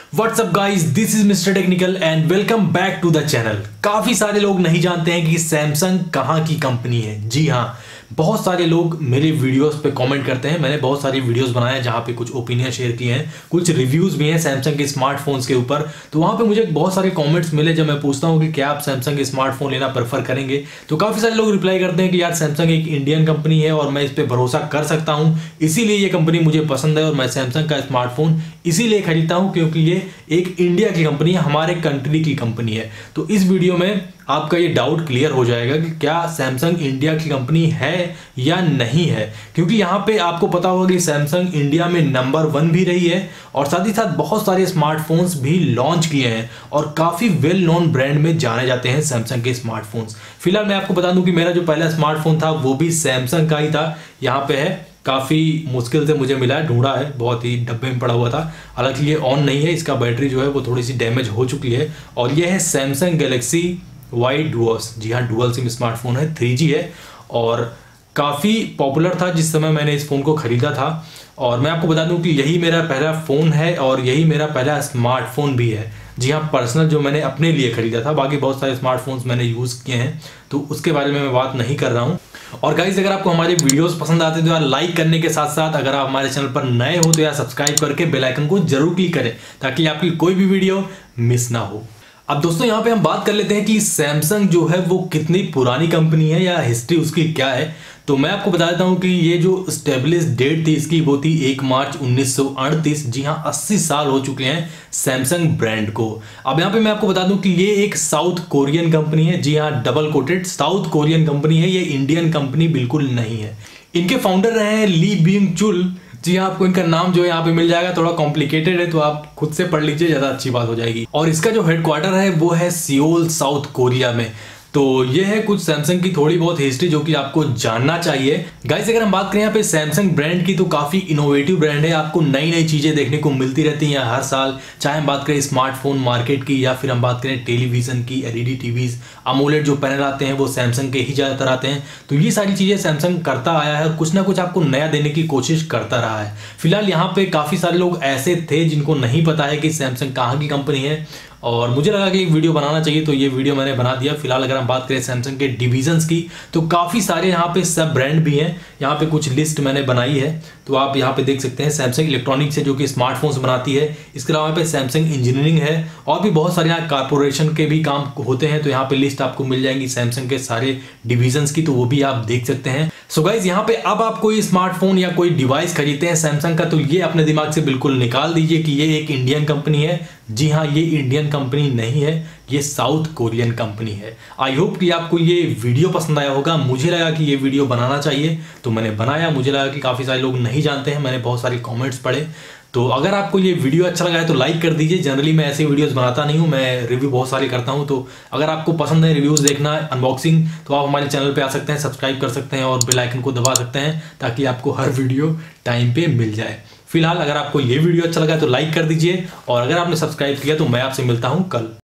WhatsApp guys, this is Mister Technical and welcome back to the channel. काफी सारे लोग नहीं जानते हैं कि सैमसंग कहाँ की कंपनी है। जी हाँ, बहुत सारे लोग मेरे वीडियोस पे कमेंट करते हैं। मैंने बहुत सारी वीडियोस बनाए हैं जहाँ पे कुछ ओपिनियन शेयर किए हैं, कुछ रिव्यूज भी हैं सैमसंग के स्मार्टफोन्स के ऊपर। तो वहाँ पे मुझे बहुत सारे कमेंट्स मिले जब मैं पूछता हूँ कि क्या आप सैमसंग के स्मार्टफोन लेना प्रेफर करेंगे, तो काफ़ी सारे लोग रिप्लाई करते हैं कि यार सैमसंग एक इंडियन कंपनी है और मैं इस पर भरोसा कर सकता हूँ, इसीलिए ये कंपनी मुझे पसंद है और मैं सैमसंग का स्मार्टफोन इसीलिए खरीदता हूँ क्योंकि ये एक इंडिया की कंपनी है, हमारे कंट्री की कंपनी है। तो इस वीडियो में आपका ये डाउट क्लियर हो जाएगा कि क्या सैमसंग इंडिया की कंपनी है या नहीं है, क्योंकि यहाँ पे आपको पता होगा कि सैमसंग इंडिया में नंबर 1 भी रही है और साथ ही साथ बहुत सारे स्मार्टफोन्स भी लॉन्च किए हैं और काफ़ी वेल नोन ब्रांड में जाने जाते हैं सैमसंग के स्मार्टफोन्स। फिलहाल मैं आपको बता दूं कि मेरा जो पहला स्मार्टफोन था वो भी सैमसंग का ही था। यहाँ पे है, काफ़ी मुश्किल से मुझे मिला है, ढूंढा है, बहुत ही डब्बे में पड़ा हुआ था। हालांकि ये ऑन नहीं है, इसका बैटरी जो है वो थोड़ी सी डैमेज हो चुकी है। और ये है सैमसंग गैलेक्सी वाई डुअस। जी हाँ, डुअल सिम स्मार्टफोन है, 3G है और काफ़ी पॉपुलर था जिस समय मैंने इस फ़ोन को ख़रीदा था। और मैं आपको बता दूं कि यही मेरा पहला फ़ोन है और यही मेरा पहला स्मार्टफोन भी है। जी हाँ, पर्सनल जो मैंने अपने लिए ख़रीदा था। बाकी बहुत सारे स्मार्टफोन्स मैंने यूज़ किए हैं तो उसके बारे में मैं बात नहीं कर रहा हूँ। और गाइस, अगर आपको हमारे वीडियोस पसंद आते हैं तो यार लाइक करने के साथ साथ अगर आप हमारे चैनल पर नए हो तो यार सब्सक्राइब करके बेल आइकन को जरूर क्लिक करें ताकि आपकी कोई भी वीडियो मिस ना हो। अब दोस्तों यहाँ पे हम बात कर लेते हैं कि सैमसंग जो है वो कितनी पुरानी कंपनी है या हिस्ट्री उसकी क्या है। तो मैं आपको बता देता हूँ कि ये जो स्टेब्लिश डेट थी इसकी वो थी 1 मार्च 1938। जी हाँ, 80 साल हो चुके हैं सैमसंग ब्रांड को। अब यहाँ पे मैं आपको बता दूं कि ये एक साउथ कोरियन कंपनी है। जी हाँ, double coated South Korean company है, ये इंडियन कंपनी बिल्कुल नहीं है। इनके फाउंडर रहे हैं ली बिंग चुल। जी हाँ, आपको इनका नाम जो है यहाँ पे मिल जाएगा, थोड़ा कॉम्प्लिकेटेड है तो आप खुद से पढ़ लीजिए, ज़्यादा अच्छी बात हो जाएगी। और इसका जो हेडक्वार्टर है वो है सियोल साउथ कोरिया में। तो ये है कुछ सैमसंग की थोड़ी बहुत हिस्ट्री जो कि आपको जानना चाहिए। गाइस, अगर हम बात करें यहाँ पे सैमसंग ब्रांड की तो काफ़ी इनोवेटिव ब्रांड है, आपको नई नई चीज़ें देखने को मिलती रहती हैं हर साल। चाहे हम बात करें स्मार्टफोन मार्केट की या फिर हम बात करें टेलीविज़न की, LED टीवीज़, अमोलेड जो पैनल आते हैं वो सैमसंग के ही ज़्यादातर आते हैं। तो ये सारी चीज़ें सैमसंग करता आया है, कुछ ना कुछ आपको नया देने की कोशिश करता रहा है। फिलहाल यहाँ पे काफ़ी सारे लोग ऐसे थे जिनको नहीं पता है कि सैमसंग कहाँ की कंपनी है और मुझे लगा कि एक वीडियो बनाना चाहिए तो ये वीडियो मैंने बना दिया। फिलहाल अगर हम बात करें सैमसंग के डिवीजन्स की तो काफ़ी सारे यहाँ पे सब ब्रांड भी हैं। यहाँ पे कुछ लिस्ट मैंने बनाई है तो आप यहाँ पे देख सकते हैं। सैमसंग इलेक्ट्रॉनिक्स है जो कि स्मार्टफोन्स बनाती है, इसके अलावा पे सैमसंग इंजीनियरिंग है और भी बहुत सारे यहाँ कारपोरेशन के भी काम होते हैं। तो यहाँ पे लिस्ट आपको मिल जाएंगी सैमसंग के सारे डिवीजन्स की, तो वो भी आप देख सकते हैं। सो गाइज, यहाँ पे अब आप कोई स्मार्टफोन या कोई डिवाइस खरीदते हैं सैमसंग का तो ये अपने दिमाग से बिल्कुल निकाल दीजिए कि ये एक इंडियन कंपनी है। जी हाँ, ये इंडियन कंपनी नहीं है, ये साउथ कोरियन कंपनी है। आई होप कि आपको ये वीडियो पसंद आया होगा। मुझे लगा कि ये वीडियो बनाना चाहिए तो मैंने बनाया। मुझे लगा कि काफ़ी सारे लोग नहीं जानते हैं, मैंने बहुत सारे कमेंट्स पढ़े। तो अगर आपको ये वीडियो अच्छा लगा है तो लाइक कर दीजिए। जनरली मैं ऐसे वीडियोस बनाता नहीं हूँ, मैं रिव्यू बहुत सारे करता हूँ। तो अगर आपको पसंद है रिव्यूज़ देखना, अनबॉक्सिंग, तो आप हमारे चैनल पे आ सकते हैं, सब्सक्राइब कर सकते हैं और बेल आइकन को दबा सकते हैं ताकि आपको हर वीडियो टाइम पे मिल जाए। फिलहाल अगर आपको ये वीडियो अच्छा लगा है तो लाइक कर दीजिए और अगर आपने सब्सक्राइब किया तो मैं आपसे मिलता हूँ कल।